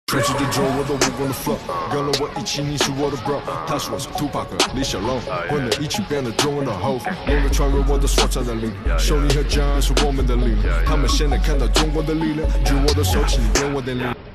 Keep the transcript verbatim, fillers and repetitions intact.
全世界只有我的武功的 flow， 跟了我一起，你是我的 bro。他是我是 Tupac 李小龙，混在一起变得中文的 hope， 用力穿越我的所在的领，手里和江是我们的领，他们现在看到中国的力量，举我的手，请你给我点力。